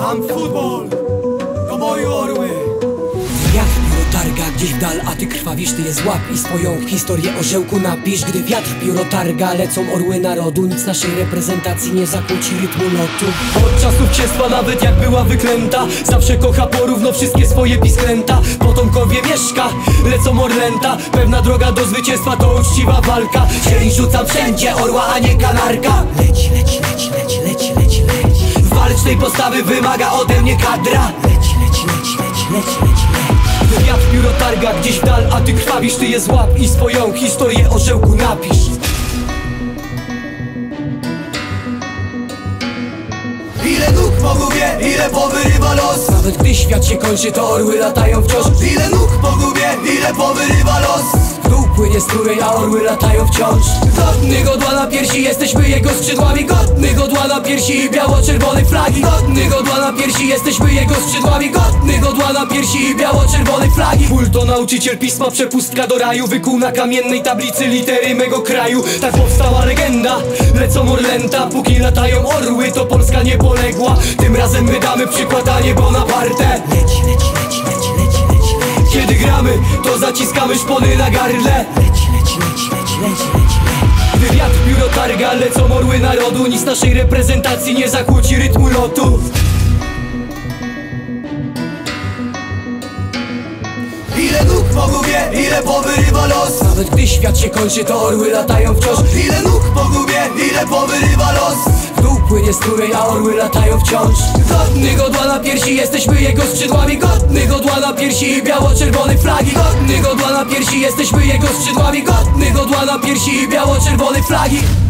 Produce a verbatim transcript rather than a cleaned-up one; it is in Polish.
Mam futbol, to moje orły. Wiatr pióro targa gdzieś w dal, a ty krwawisz, ty je złap i swoją historię orzełku napisz. Gdy wiatr pióro targa, lecą orły narodu, nic naszej reprezentacji nie zakłóci rytmu lotu. Od czasów księstwa, nawet jak była wyklęta, zawsze kocha porówno wszystkie swoje pisklęta. Potomkowie mieszka, lecą orlęta, pewna droga do zwycięstwa to uczciwa walka. Sień rzucam wszędzie, orła a nie kanarka. Leć, leć, leć, leć, leć, leć, leć. Walcznej postawy wymaga ode mnie kadra. Leć, leć, leć, leć, leć, leć, leć. Wiatr pióro targa gdzieś w dal, a ty krwawisz, ty je złap i swoją historię orzełku napisz. Ile nóg po głowie, ile powyrywa los. Nawet gdy świat się kończy, to orły latają wciąż. Ile nóg po głowie, ile powyrywa los. W dół płynie strumień, a orły latają wciąż. Godny godła na piersi, jesteśmy jego skrzydłami. Godny godła na piersi i biało-czerwonej flagi. Godny godła na piersi, jesteśmy jego skrzydłami. Godny godła na piersi i biało-czerwonej flagi. Ból to nauczyciel pisma, przepustka do raju. Wykuł na kamiennej tablicy litery mego kraju. Tak powstała legenda, lecą orlęta. Póki latają orły, to Polska nie poległa. Tym razem my damy przykład, a nie Bonaparte. Leć, leć, leć, leć, leć, leć, leć. Kiedy gramy, to zaciskamy szpony na gardle. Leć, leć, leć, leć, leć, leć, leć. Gdy wiatr pióro targa, lecą orły narodu, nic naszej reprezentacji nie zakłóci rytmu lotu. Ile nóg po głowie, ile powyrywa los. Nawet gdy świat się kończy, to orły latają wciąż. Ile nóg po głowie, ile powyrywa los. W dół płynie strumień, a orły latają wciąż. Godny godła na piersi, jesteśmy jego skrzydłami. Godny godła na piersi i biało-czerwonej flagi. Godny godła na piersi, jesteśmy jego skrzydłami. Godny godła na piersi i biało-czerwonej flagi.